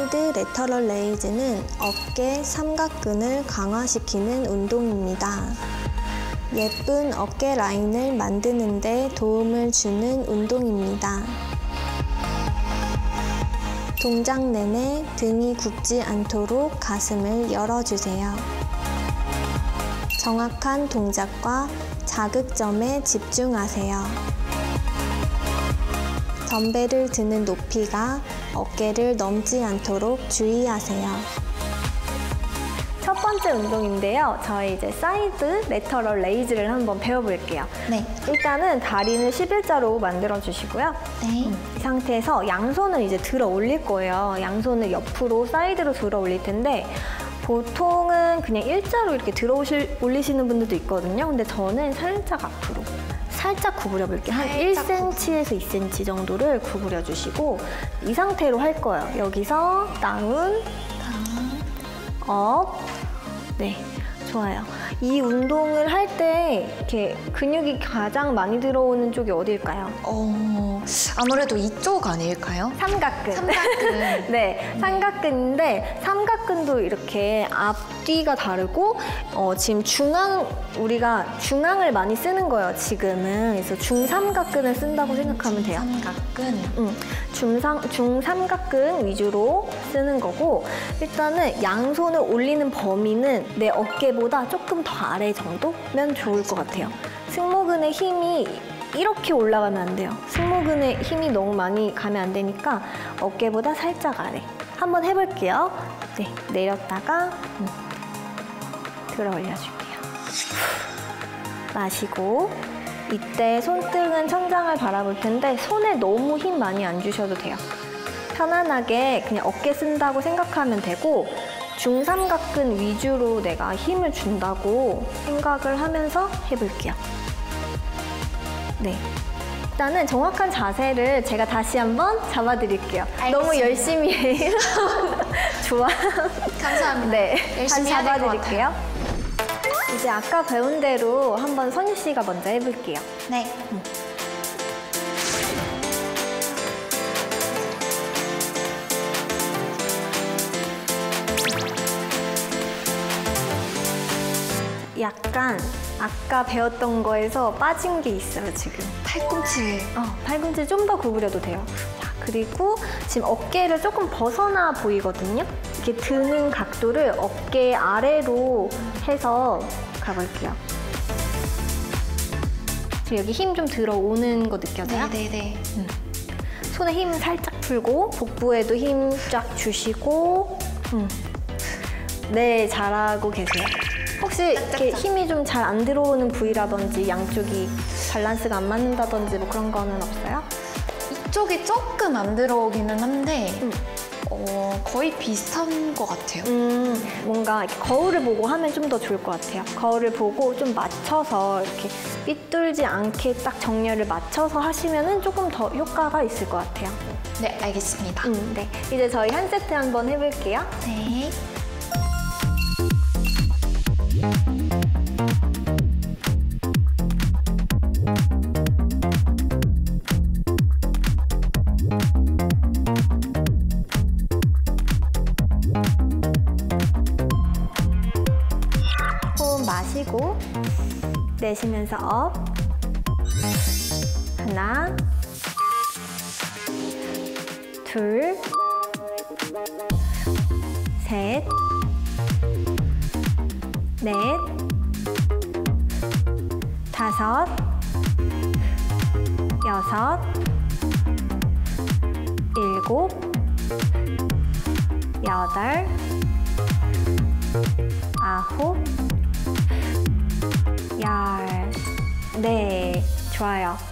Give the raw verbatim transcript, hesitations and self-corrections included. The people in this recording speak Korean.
사이드 레터럴 레이즈는 어깨 삼각근을 강화시키는 운동입니다. 예쁜 어깨 라인을 만드는 데 도움을 주는 운동입니다. 동작 내내 등이 굽지 않도록 가슴을 열어주세요. 정확한 동작과 자극점에 집중하세요. 덤벨을 드는 높이가 어깨를 넘지 않도록 주의하세요. 첫 번째 운동인데요. 저희 이제 사이드 레터럴 레이즈를 한번 배워볼게요. 네. 일단은 다리는 십일자로 만들어주시고요. 네. 음, 이 상태에서 양손을 이제 들어 올릴 거예요. 양손을 옆으로 사이드로 들어 올릴 텐데 보통은 그냥 일자로 이렇게 들어 오실, 올리시는 분들도 있거든요. 근데 저는 살짝 앞으로 살짝 구부려 볼게요. 한 일 센티미터에서 이 센티미터 정도를 구부려 주시고 이 상태로 할 거예요. 여기서 다운, 업, 네, 좋아요. 이 운동을 할 때 이렇게 근육이 가장 많이 들어오는 쪽이 어디일까요? 어, 아무래도 이쪽 아닐까요? 삼각근. 삼각근. 네, 삼각근인데 삼각근도 이렇게 앞뒤가 다르고 어, 지금 중앙, 우리가 중앙을 많이 쓰는 거예요, 지금은. 그래서 중삼각근을 쓴다고 생각하면 돼요. 삼각근. 음, 중상, 중삼각근 위주로 쓰는 거고 일단은 양손을 올리는 범위는 내 어깨보다 조금 더 아래 정도면 좋을 것 같아요. 승모근의 힘이 이렇게 올라가면 안 돼요. 승모근의 힘이 너무 많이 가면 안 되니까 어깨보다 살짝 아래. 한번 해볼게요. 네, 내렸다가 음, 들어 올려줄게요. 마시고 이때 손등은 천장을 바라볼 텐데 손에 너무 힘 많이 안 주셔도 돼요. 편안하게 그냥 어깨 쓴다고 생각하면 되고 중삼각근 위주로 내가 힘을 준다고 생각을 하면서 해볼게요. 네, 일단은 정확한 자세를 제가 다시 한번 잡아드릴게요. 알겠습니다. 너무 열심히 해요. 좋아. 감사합니다. 네, 열심히 다시 해야 될 것 잡아드릴게요. 이제 아까 배운 대로 한번 선유 씨가 먼저 해볼게요. 네. 음. 약간 아까 배웠던 거에서 빠진 게 있어요, 지금. 팔꿈치를. 어, 팔꿈치 좀 더 구부려도 돼요. 자, 그리고 지금 어깨를 조금 벗어나 보이거든요. 이렇게 드는 각도를 어깨 아래로 해서 가볼게요. 지금 여기 힘 좀 들어오는 거 느껴져요? 네네네. 음. 손에 힘 살짝 풀고 복부에도 힘 쫙 주시고 음. 네, 잘하고 계세요. 혹시 이렇게 힘이 좀 잘 안 들어오는 부위라든지 양쪽이 밸런스가 안 맞는다든지 뭐 그런 거는 없어요? 이쪽이 조금 안 들어오기는 한데 음. 어, 거의 비슷한 것 같아요. 음, 뭔가 이렇게 거울을 보고 하면 좀 더 좋을 것 같아요. 거울을 보고 좀 맞춰서 이렇게 삐뚤지 않게 딱 정렬을 맞춰서 하시면은 조금 더 효과가 있을 것 같아요. 네, 알겠습니다. 음, 네. 이제 저희 한 세트 한번 해볼게요. 네. 호흡 마시고 내쉬면서 업. 하나, 둘, 셋, 넷, 다섯, 여섯, 일곱, 여덟, 아홉, 열. 네, 좋아요.